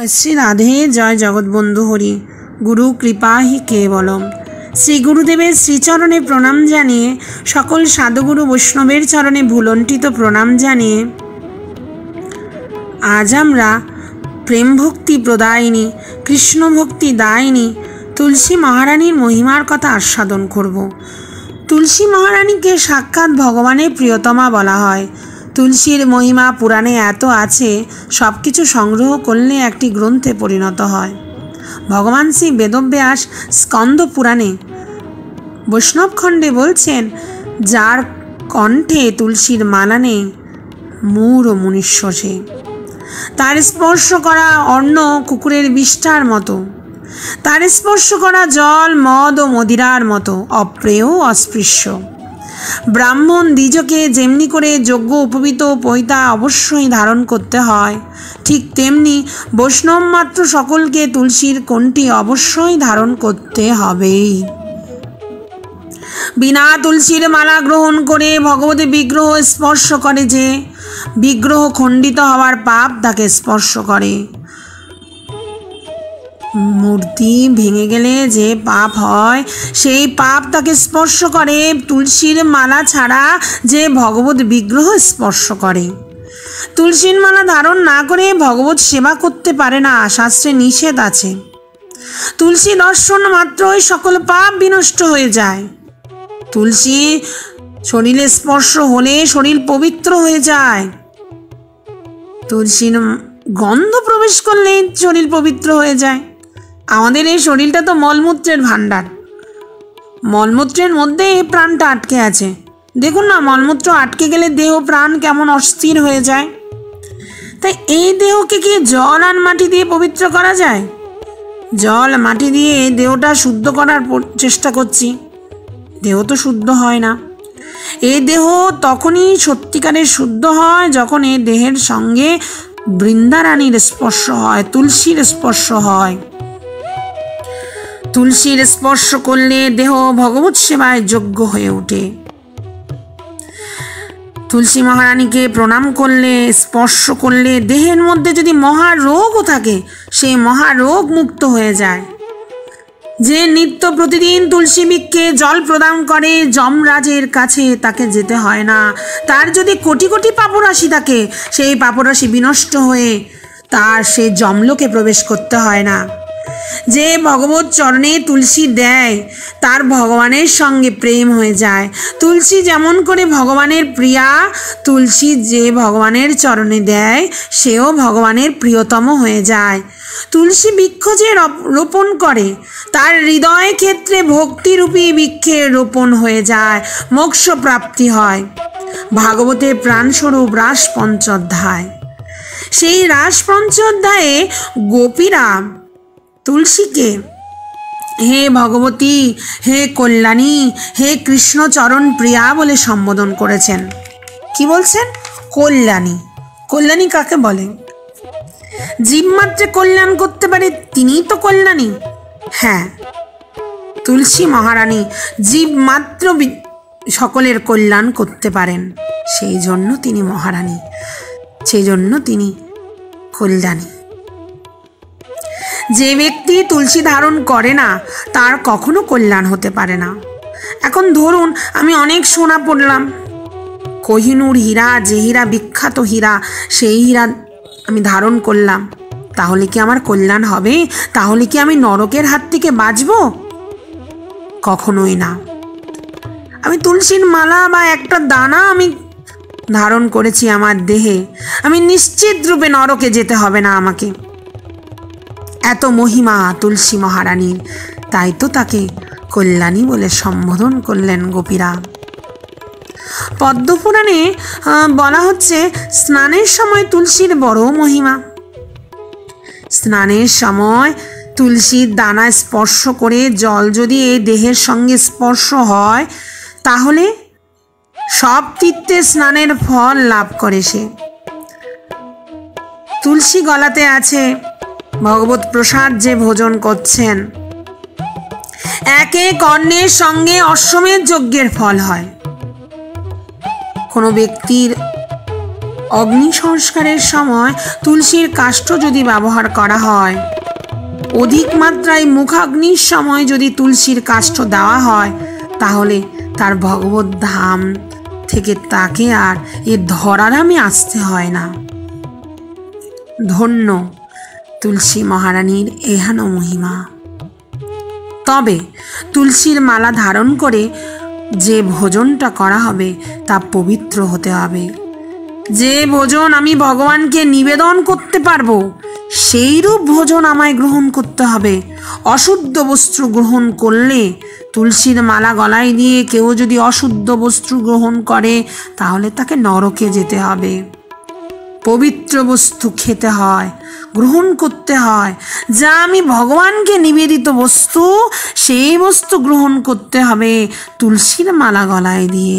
শ্রী রাধে। জয় জগৎবন্ধু হরি। গুরু কৃপা হি কেবলম। শ্রী গুরুদেবের শ্রীচরণে প্রণাম জানিয়ে, সকল সাধুগুরু বৈষ্ণবের চরণে ভুলণ্ঠিত প্রণাম জানিয়ে আজ আমরা প্রেম ভক্তি প্রদায়িনী, কৃষ্ণ ভক্তি দায়িনী তুলসী মহারানীর মহিমার কথা আস্বাদন করব। তুলসী মহারানীকে সাক্ষাৎ ভগবানের প্রিয়তমা বলা হয়। তুলসীর মহিমা পুরাণে এত আছে, সব কিছু সংগ্রহ করলে একটি গ্রন্থে পরিণত হয়। ভগবান শ্রী বেদব্যাস স্কন্দ পুরাণে বৈষ্ণব খণ্ডে বলছেন, যার কণ্ঠে তুলসীর মালা নেই, মূঢ় মনুষ্য সে। তার স্পর্শ করা অন্ন কুকুরের বিষ্ঠার মতো, তার স্পর্শ করা জল মদ ও মদিরার মতো অপ্রেয় অস্পৃশ্য। ব্রাহ্মণ দ্বিজকে যেমনি করে যজ্ঞ উপবীত পৈতা অবশ্যই ধারণ করতে হয়, ঠিক তেমনি বৈষ্ণব মাত্র সকলকে তুলসীর কোণটি অবশ্যই ধারণ করতে হবেই। বিনা তুলসীর মালা গ্রহণ করে ভগবতী বিগ্রহ স্পর্শ করে যে, বিগ্রহ খণ্ডিত হওয়ার পাপ তাকে স্পর্শ করে। মূর্তি ভেঙে গেলে যে পাপ হয়, সেই পাপ তাকে স্পর্শ করে। তুলসীর মালা ছাড়া যে ভগবত বিগ্রহ স্পর্শ করে, তুলসীর মালা ধারণ না করে ভগবত সেবা করতে পারে না, শাস্ত্রে নিষেধ আছে। তুলসী দর্শন মাত্রই সকল পাপ বিনষ্ট হয়ে যায়। তুলসী শরীরে স্পর্শ হলে শরীর পবিত্র হয়ে যায়। তুলসীর গন্ধ প্রবেশ করলে শরীর পবিত্র হয়ে যায়। আমাদের এই শরীরটা তো মলমূত্রের ভাণ্ডার, মলমূত্রের মধ্যে এই প্রাণটা আটকে আছে। দেখুন না, মলমূত্র আটকে গেলে দেহ প্রাণ কেমন অস্থির হয়ে যায়। তাই এই দেহকে কি জল আর মাটি দিয়ে পবিত্র করা যায়? জল মাটি দিয়ে দেহটা শুদ্ধ করার চেষ্টা করছি, দেহ তো শুদ্ধ হয় না। এই দেহ তখনই সত্যিকারের শুদ্ধ হয় যখন এই দেহের সঙ্গে বৃন্দারানীর স্পর্শ হয়, তুলসীর স্পর্শ হয়। তুলসীর স্পর্শ করলে দেহ ভগবত সেবায় যোগ্য হয়ে ওঠে। তুলসী মহারানীকে প্রণাম করলে, স্পর্শ করলে দেহের মধ্যে যদি মহারোগও থাকে, সেই মহারোগ মুক্ত হয়ে যায়। যে নিত্য প্রতিদিন তুলসী বৃক্ষে জল প্রদান করে, যমরাজের কাছে তাকে যেতে হয় না। তার যদি কোটি কোটি পাপরাশি থাকে, সেই পাপরাশি বিনষ্ট হয়ে তার সে যমলোকে প্রবেশ করতে হয় না। যে ভগবত চরণে তুলসী দেয়, তার ভগবানের সঙ্গে প্রেম হয়ে যায়। তুলসী যেমন করে ভগবানের প্রিয়া, তুলসী যে ভগবানের চরণে দেয়, সেও ভগবানের প্রিয়তম হয়ে যায়। তুলসী বৃক্ষ যে রোপণ করে, তার হৃদয় ক্ষেত্রে ভক্তিরূপী বৃক্ষের রোপণ হয়ে যায়, মোক্ষ প্রাপ্তি হয়। ভাগবতের প্রাণস্বরূপ রাস পঞ্চোধ্যায়, সেই রাস পঞ্চোধ্যায়ে গোপীরা তুলসীকে হে ভগবতী, হে কল্যাণী, হে কৃষ্ণচরণ প্রিয়া বলে সম্বোধন করেছেন। কি বলছেন? কল্যাণী। কল্যাণী কাকে বলে? জীবমাত্রে কল্যাণ করতে পারে তিনিই তো কল্যাণী। হ্যাঁ, তুলসী মহারানী জীবমাত্র সকলের কল্যাণ করতে পারেন, সেই জন্য তিনি মহারানী, সেই জন্য তিনি কল্যাণী। যে ব্যক্তি তুলসী ধারণ করে না, তার কখনো কল্যাণ হতে পারে না। এখন ধরুন, আমি অনেক সোনা পড়লাম, কোহিনূর হীরা, যে হীরা বিখ্যাত হীরা, সেই হীরা আমি ধারণ করলাম, তাহলে কি আমার কল্যাণ হবে? তাহলে কি আমি নরকের হাত থেকে বাঁচব? কখনোই না। আমি তুলসীর মালা বা একটা দানা আমি ধারণ করেছি আমার দেহে, আমি নিশ্চিত রূপে নরকে যেতে হবে না আমাকে। এত মহিমা তুলসী মহারানীর, তাই তো তাকে কল্যাণী বলে সম্বোধন করলেন গোপীরা। পদ্মপুরাণে বলা হচ্ছে, স্নানের সময় তুলসীর বড় মহিমা। স্নানের সময় তুলসীর দানা স্পর্শ করে জল যদি এই দেহের সঙ্গে স্পর্শ হয়, তাহলে সব তীর্থে স্নানের ফল লাভ করে সে। তুলসী গলাতে আছে, ভগবত প্রসাদ যে ভোজন করছেন, একে কর্ণের সঙ্গে অশ্বমেধ যজ্ঞের ফল হয়। কোনো ব্যক্তির অগ্নি সংস্কারের সময় তুলসীর কাষ্ঠ যদি ব্যবহার করা হয়, অধিক মাত্রায় মুখাগ্নির সময় যদি তুলসীর কাষ্ঠ দেওয়া হয়, তাহলে তার ভগবত ধাম থেকে তাকে আর এ ধরাধামে আসতে হয় না। ধন্য তুলসী মহারানীর এহেন মহিমা। তবে তুলসীর মালা ধারণ করে যে ভোজনটা করা হবে তা পবিত্র হতে হবে। যে ভোজন আমি ভগবানকে নিবেদন করতে পারবো, সেইরূপ ভোজন আমায় গ্রহণ করতে হবে। অশুদ্ধ বস্ত্র গ্রহণ করলে, তুলসীর মালা গলায় দিয়ে কেউ যদি অশুদ্ধ বস্ত্র গ্রহণ করে, তাহলে তাকে নরকে যেতে হবে। পবিত্র বস্তু খেতে হয়, গ্রহণ করতে হয়। যা আমি ভগবানকে নিবেদিত বস্তু, সেই বস্তু গ্রহণ করতে হবে তুলসীর মালা গলায় দিয়ে।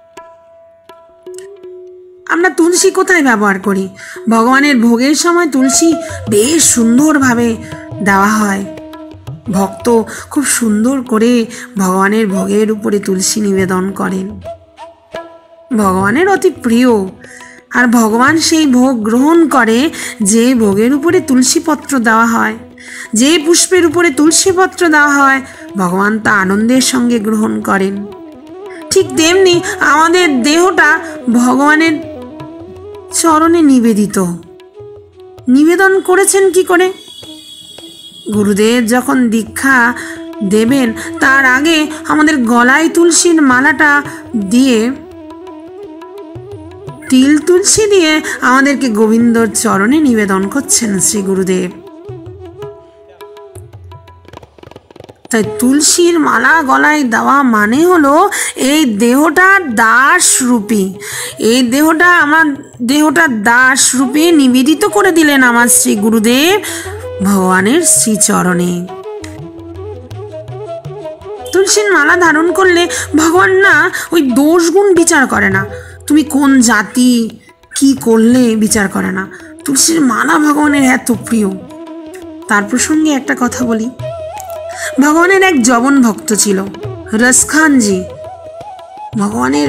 আমরা তুলসী কোথায় ব্যবহার করি? ভগবানের ভোগের সময় তুলসী বেশ সুন্দরভাবে দেওয়া হয়। ভক্ত খুব সুন্দর করে ভগবানের ভোগের উপরে তুলসী নিবেদন করেন। ভগবানের অতি প্রিয়, আর ভগবান সেই ভোগ গ্রহণ করে যে ভোগের উপরে তুলসীপত্র দেওয়া হয়। যে পুষ্পের উপরে তুলসীপত্র দেওয়া হয়, ভগবান তা আনন্দের সঙ্গে গ্রহণ করেন। ঠিক তেমনি আমাদের দেহটা ভগবানের চরণে নিবেদিত। নিবেদন করেছেন কি করে? গুরুদেব যখন দীক্ষা দেবেন, তার আগে আমাদের গলায় তুলসীর মালাটা দিয়ে, তিল তুলসী দিয়ে আমাদেরকে গোবিন্দর চরণে নিবেদন করছেন শ্রী গুরুদেব। তাই তুলসীর মালা গলায় দেওয়া মানে হলো এই দেহটা দাস রূপী, এই দেহটা আমার দেহটা দাস রূপে নিবেদিত করে দিলেন আমার শ্রী গুরুদেব ভগবানের শ্রীচরণে। তুলসীর মালা ধারণ করলে ভগবান না ওই দোষ গুণ বিচার করে না, তুমি কোন জাতি কি করলে বিচার করে না। তুলসীর মালা ভগবানের এত প্রিয়। তার প্রসঙ্গে একটা কথা বলি। ভগবানের এক জবন ভক্ত ছিল, রসখানজি। ভগবানের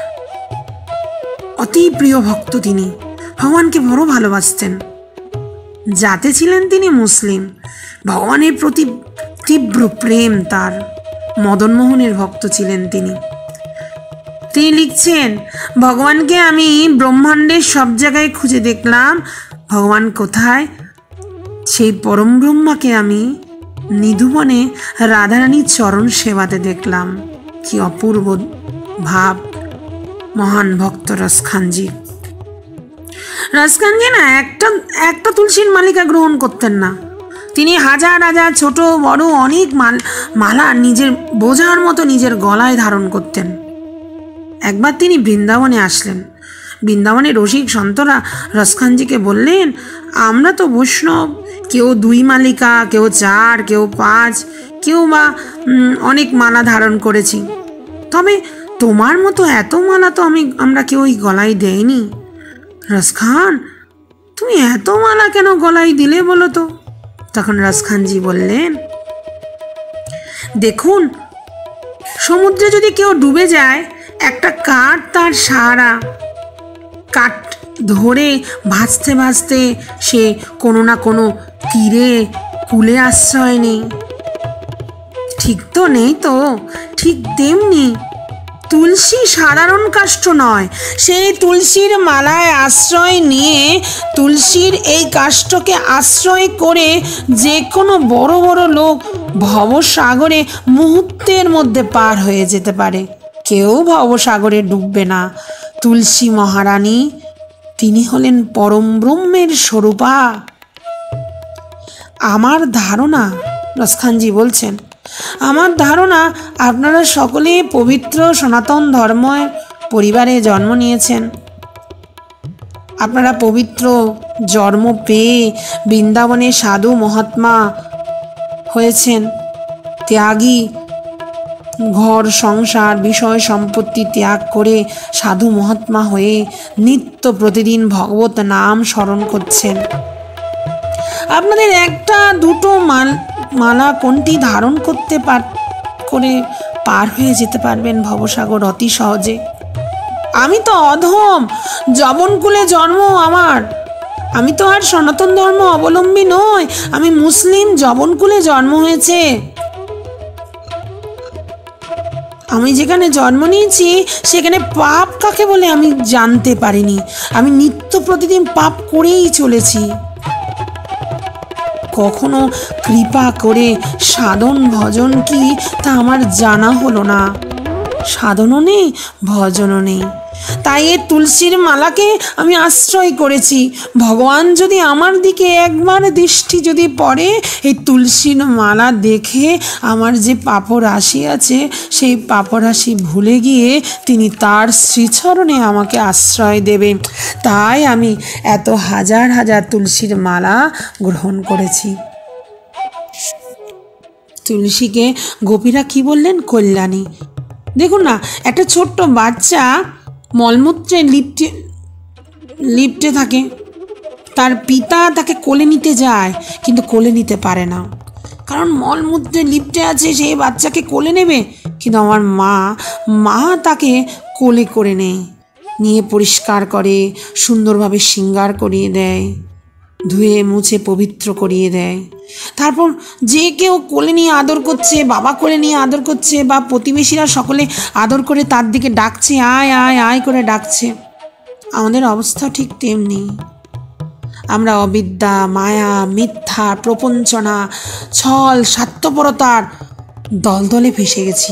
অতি প্রিয় ভক্ত তিনি। ভগবানকে বড় ভালোবাসতেন। জাতে ছিলেন তিনি মুসলিম। ভগবানের প্রতি তীব্র প্রেম তার। মদনমোহনের ভক্ত ছিলেন তিনি। তিনি লিখছেন, ভগবানকে আমি ব্রহ্মাণ্ডের সব জায়গায় খুঁজে দেখলাম, ভগবান কোথায়? সেই পরম ব্রহ্মাকে আমি নিধুবনে রাধারানীর চরণ সেবাতে দেখলাম। কি অপূর্ব ভাব মহান ভক্ত রসখানজি। রসখানজি না একটা তুলসীর মালিকা গ্রহণ করতেন না। তিনি হাজার হাজার ছোট বড় অনেক মালা নিজের বোঝার মতো নিজের গলায় ধারণ করতেন। একবার তিনি বৃন্দাবনে আসলেন। বৃন্দাবনে রসিক সন্তরা রসখানজিকে বললেন, আমরা তো বৈষ্ণব, কেউ 2 মালিকা, কেউ 4, কেউ 5, কেউ বা অনেক মালা ধারণ করেছি, তবে তোমার মতো এত মালা তো আমরা কেউই গলায় দেয়নি। রসখান, তুমি এত মালা কেন গলায় দিলে বলো তো? তখন রসখানজি বললেন, দেখুন, সমুদ্রে যদি কেউ ডুবে যায়, একটা কাঠ তার সারা কাঠ ধরে ভাসতে ভাসতে সে কোনো না কোনো তীরে কূলে আশ্রয় নেই। ঠিক তো নেই তো? ঠিক তেমনি তুলসী সাধারণ কাষ্ঠ নয়, সেই তুলসীর মালায় আশ্রয় নিয়ে, তুলসীর এই কাষ্ঠকে আশ্রয় করে যে কোনো বড় বড় লোক ভবসাগরে মুহূর্তের মধ্যে পার হয়ে যেতে পারে। কেউ ভবসাগরে ডুববে না। তুলসী মহারানী, তিনি হলেন পরম ব্রহ্মের স্বরূপা। আমার ধারণা, রসখানজি বলছেন, আমার ধারণা আপনারা সকলে পবিত্র সনাতন ধর্মের পরিবারে জন্ম নিয়েছেন। আপনারা পবিত্র জন্ম পেয়ে বৃন্দাবনে সাধু মহাত্মা হয়েছেন। ত্যাগী, ঘর সংসার বিষয় সম্পত্তি ত্যাগ করে সাধু মহাত্মা হয়ে নিত্য প্রতিদিন ভগবত নাম স্মরণ করছেন। আপনাদের 1-2 মালা কোনটি ধারণ করে পার হয়ে যেতে পারবেন ভবসাগর অতি সহজে। আমি তো অধম, যবনকুলে জন্ম আমার। আমি তো আর সনাতন ধর্ম অবলম্বী নই, আমি মুসলিম, যবনকুলে জন্ম হয়েছে। আমি যেখানে জন্ম নিয়েছি সেখানে পাপ কাকে বলে আমি জানতে পারিনি। আমি নিত্য প্রতিদিন পাপ করেই চলেছি। কখনো কৃপা করে সাধন ভজন কি তা আমার জানা হলো না। সাধনও নেই, ভজনও নেই। তাই এই তুলসীর মালাকে আমি আশ্রয় করেছি। ভগবান যদি আমার দিকে একবার দৃষ্টি যদি পড়ে, এই তুলসীর মালা দেখে আমার যে পাপরাশি আছে সেই পাপরাশি ভুলে গিয়ে তিনি তার শ্রীচরণে আমাকে আশ্রয় দেবে। তাই আমি এত হাজার হাজার তুলসীর মালা গ্রহণ করেছি। তুলসীকে গোপীরা কি বললেন? কল্যাণী। দেখুন না, একটা ছোট্ট বাচ্চা মলমূত্রে লিপ্টে থাকে, তার পিতা তাকে কোলে নিতে যায় কিন্তু কোলে নিতে পারে না, কারণ মলমূত্রে লিপ্টে আছে। সেই বাচ্চাকে কোলে নেবে, কিন্তু আমার মা তাকে কোলে করে নিয়ে পরিষ্কার করে, সুন্দরভাবে শৃঙ্গার করিয়ে দেয়, ধুয়ে মুছে পবিত্র করিয়ে দেয়। তারপর যে কেউ কোলে নিয়ে আদর করছে, বাবা কোলে নিয়ে আদর করছে, বা প্রতিবেশীরা সকলে আদর করে তার দিকে ডাকছে, আয় আয় আয় করে ডাকছে। আমাদের অবস্থা ঠিক তেমনি। আমরা অবিদ্যা, মায়া, মিথ্যা, প্রপঞ্চনা, ছল, স্বার্থপরতার দলদলে ভেসে গেছি।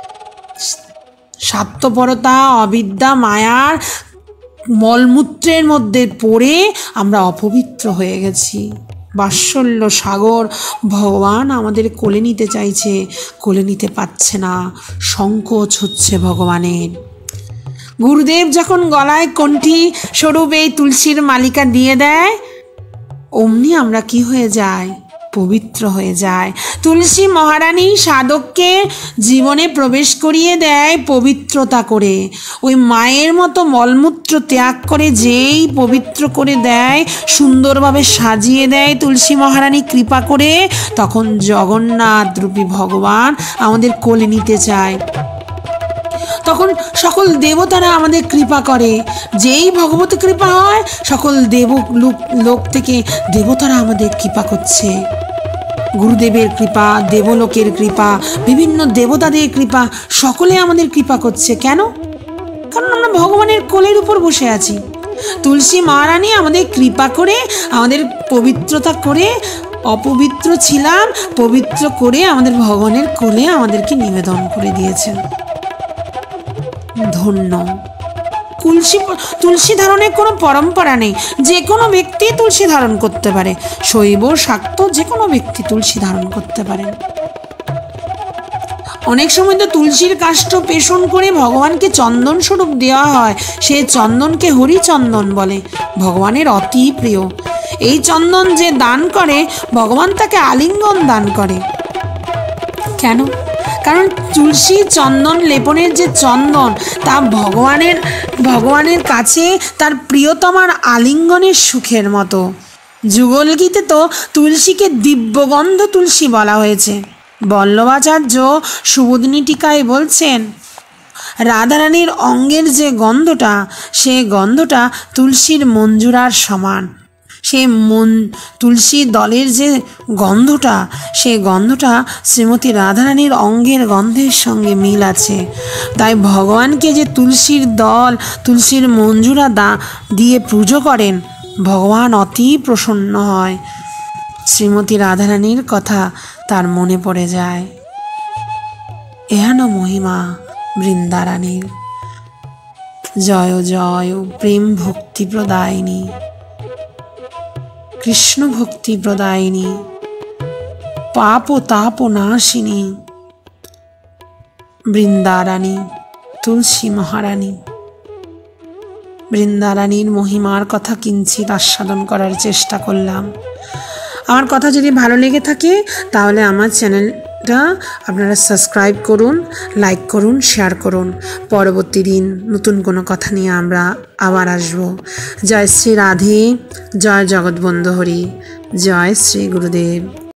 স্বার্থপরতা, অবিদ্যা, মায়ার মলমূত্রের মধ্যে পড়ে আমরা অপবিত্র হয়ে গেছি। বাৎসল্য সাগর ভগবান আমাদের কোলে নিতে চাইছে, কোলে নিতে পারছে না, সংকোচ হচ্ছে ভগবানের। গুরুদেব যখন গলায় কণ্ঠী স্বরূপ এই তুলসীর মালিকা দিয়ে দেয়, অমনি আমরা কি হয়ে যাই? পবিত্র হয়ে যায়। তুলসী মহারানী সাধককে জীবনে প্রবেশ করিয়ে দেয় পবিত্রতা করে। ওই মায়ের মতো মলমূত্র ত্যাগ করে যেই পবিত্র করে দেয়, সুন্দরভাবে সাজিয়ে দেয় তুলসী মহারানী কৃপা করে, তখন জগন্নাথ রূপী ভগবান আমাদের কোলে নিতে চায়। তখন সকল দেবতারা আমাদের কৃপা করে। যেই ভগবত কৃপা হয়, সকল লোক থেকে দেবতারা আমাদের কৃপা করছে। গুরুদেবের কৃপা, দেবলোকের কৃপা, বিভিন্ন দেবতাদের কৃপা, সকলে আমাদের কৃপা করছে। কেন? কারণ আমরা ভগবানের কোলের উপর বসে আছি। তুলসী মহারানী আমাদের কৃপা করে, আমাদের পবিত্রতা করে, অপবিত্র ছিলাম পবিত্র করে আমাদের ভগবানের কোলে আমাদেরকে নিবেদন করে দিয়েছেন। ধন্য। তুলসী ধারণের কোনো পরম্পরা নেই, যে কোনো ব্যক্তি তুলসী ধারণ করতে পারে। শৈব শাক্ত যে কোনো ব্যক্তি তুলসী ধারণ করতে পারেন। অনেক সময় তো তুলসীর কাষ্ঠ পেষণ করে ভগবানকে চন্দন স্বরূপ দেওয়া হয়। সে চন্দনকে হরিচন্দন বলে, ভগবানের অতি প্রিয়। এই চন্দন যে দান করে, ভগবান তাকে আলিঙ্গন দান করে। কেন? কারণ তুলসী চন্দন লেপনের যে চন্দন, তা ভগবানের কাছে তার প্রিয়তমার আলিঙ্গনের সুখের মতো। যুগল গীতে তো তুলসীকে দিব্যগন্ধ তুলসী বলা হয়েছে। বল্লভাচার্য সুবোধিনী টিকায় বলছেন, রাধারানীর অঙ্গের যে গন্ধটা, সে গন্ধটা তুলসীর মঞ্জুরার সমান। সে তুলসী দলের যে গন্ধটা, সে গন্ধটা শ্রীমতী রাধারানীর অঙ্গের গন্ধের সঙ্গে মিল আছে। তাই ভগবানকে যে তুলসীর দল, তুলসীর মঞ্জুরা দিয়ে পুজো করেন, ভগবান অতি প্রসন্ন হয়। শ্রীমতী রাধারানীর কথা তার মনে পড়ে যায়। এহেন মহিমা বৃন্দারানীর। জয় জয় প্রেম ভক্তি প্রদায়িনী, কৃষ্ণ ভক্তি প্রদায়িনী, পাপ তাপ নাশিনী বৃন্দারানী তুলসী মহারানী। বৃন্দারানীর মহিমার কথা কিঞ্চিৎ আস্বাদন করার চেষ্টা করলাম। আমার কথা যদি ভালো লেগে থাকে তাহলে আমার চ্যানেলটা আপনারা সাবস্ক্রাইব করুন, লাইক করুন, শেয়ার করুন। পরবর্তী দিন নতুন কোনো কথা নিয়ে আমরা আবার আসব। জয় শ্রী রাধে, জয় জগৎবন্ধু হরি, জয় শ্রী গুরুদেব।